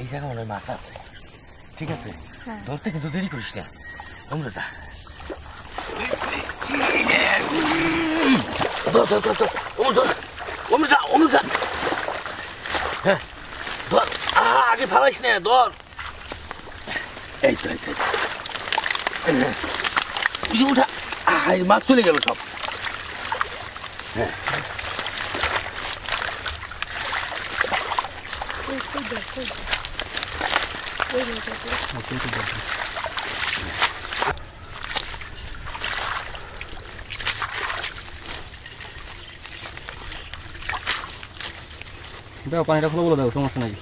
এই জায়গা মনে হয় মাছ আছে। ঠিক আছে, হ্যাঁ। ধরতে কিন্তু দেরি করিস না। আমরা যা ধর ধর ধর ধর ধর অনু যা। হ্যাঁ ধর, আগে ফালাইস না, ধর। এই তো উঠা। মাছ চলে গেল সব। হ্যাঁ দাও, পানিটা খুলে বলে দাও, সমস্যা নাই।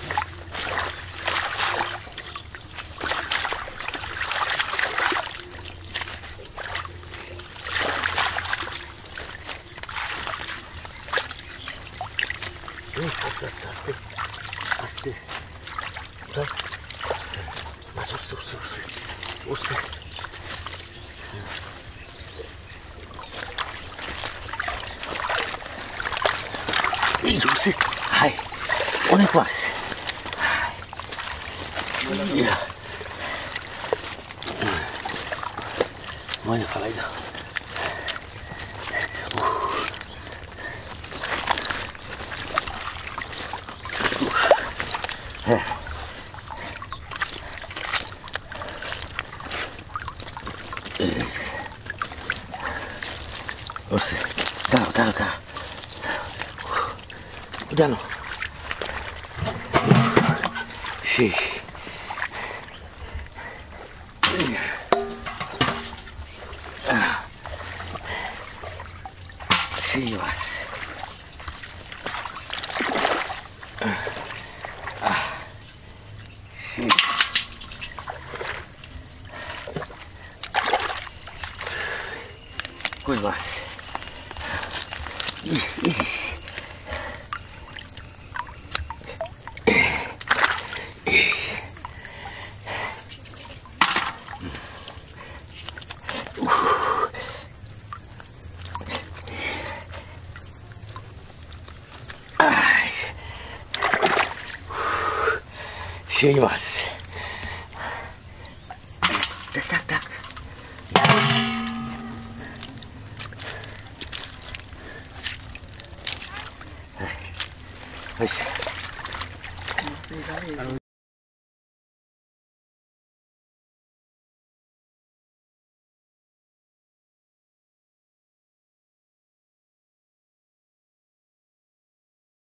আস্তে আস্তে আস্তে আস্তে মাছ উঠছে। এই উঠছে। হাই, অনেক মাছ। ময়না ফালাই দাও। হ্যাঁ উঠছে। দাঁড়াও জানো সেই মাছ। কই মাছ। সেই মাছ। ডাক হয়েছে।